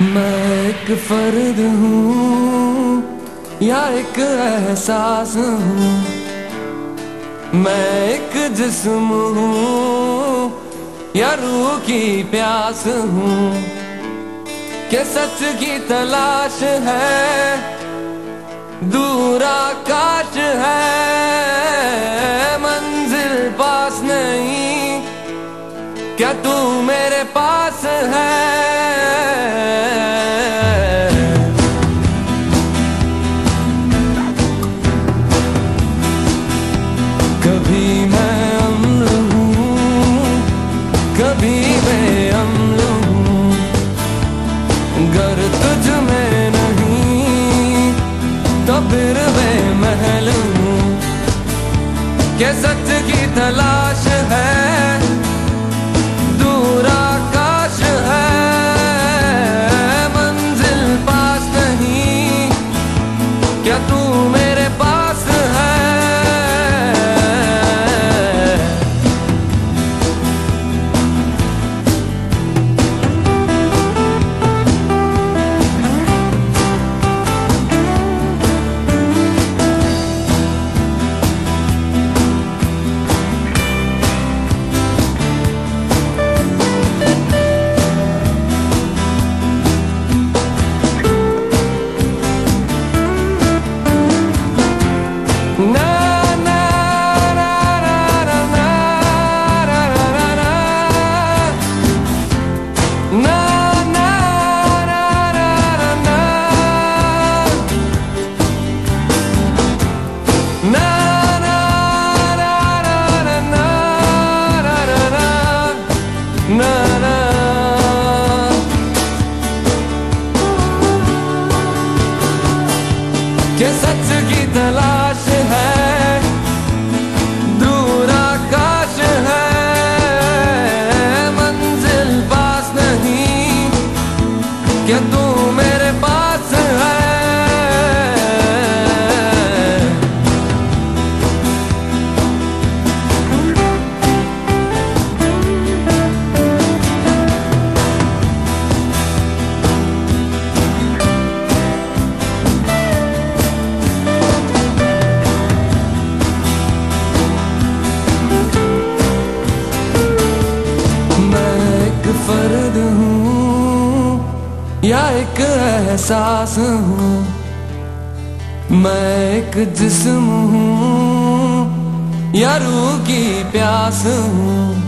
मैं एक फर्द हूँ या एक एहसास हूँ, मैं एक जिस्म हूँ या रूह की प्यास हूँ, कि सच की तलाश है, दूर आकाश है, मंजिल पास नहीं, क्या तू मेरे पास है। कभी मैं अम्ल हूँ, कभी बेअम्ल हूँ, गर तुझ में नहीं तो फिर बेमहल हूँ, कि सच की तलाश है, दूर आकाश है, मंजिल पास नहीं, क्या तू मेरे पास है। कि सच की तलाश है, दूर आकाश है, मंजिल पास नहीं, क्या तू मेरे पास है। फर्द हूँ या एक एहसास हूँ, मैं एक जिस्म हूँ या रूह की प्यास हूँ,